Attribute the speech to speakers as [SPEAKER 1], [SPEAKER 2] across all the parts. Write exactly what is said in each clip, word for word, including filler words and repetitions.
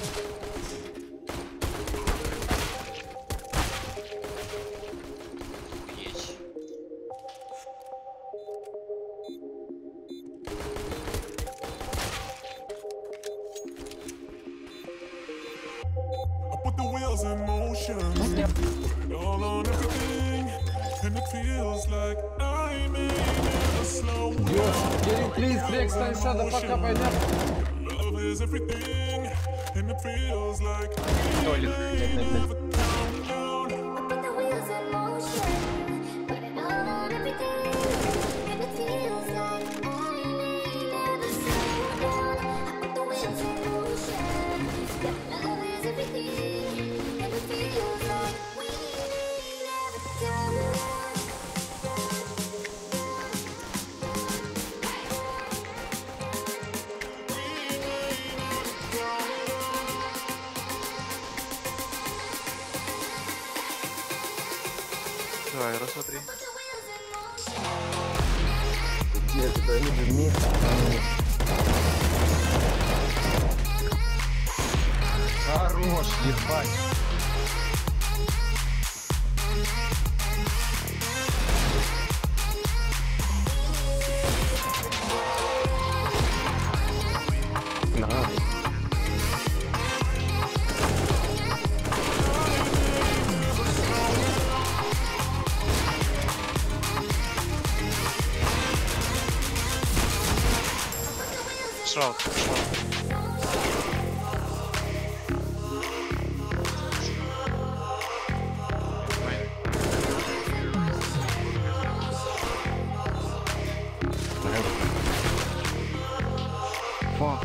[SPEAKER 1] Put the wheels in motion, all on everything, and it feels like I may never slow down.
[SPEAKER 2] Please, please, shut the fuck up, I never.
[SPEAKER 1] Love is everything, and it feels like I may never calm down.
[SPEAKER 3] Put the wheels in motion, put it all on everything, and it feels like I may never slow down. I put the wheels in motion, yeah, love is everything, and it feels like we may never calm down.
[SPEAKER 4] Давай, раз, два, три.
[SPEAKER 2] Где это место? Хорош, ебать.
[SPEAKER 4] Шраут, шраут.
[SPEAKER 2] Fuck.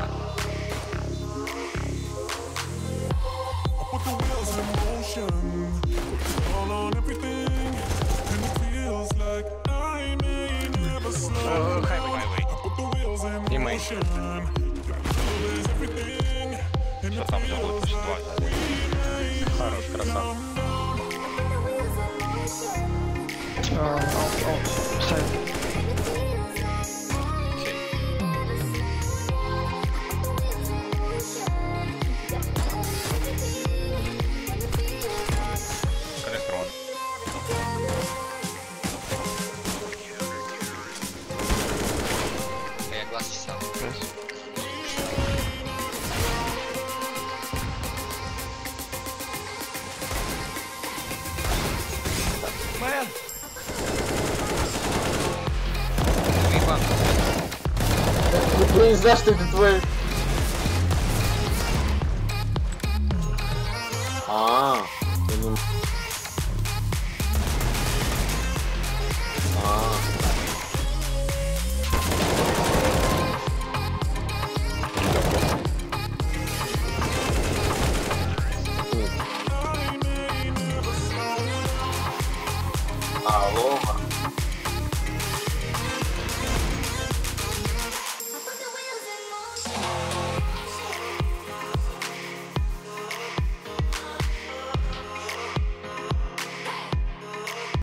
[SPEAKER 1] Put the wheels in motion, all on everything, and it feels like I may never slow down. Put the wheels in motion, love is everything, and it feels like we may never calm down.
[SPEAKER 4] Электрон.
[SPEAKER 5] Я глаз чесал.
[SPEAKER 4] Мэн!
[SPEAKER 2] Я не знаю, что это твой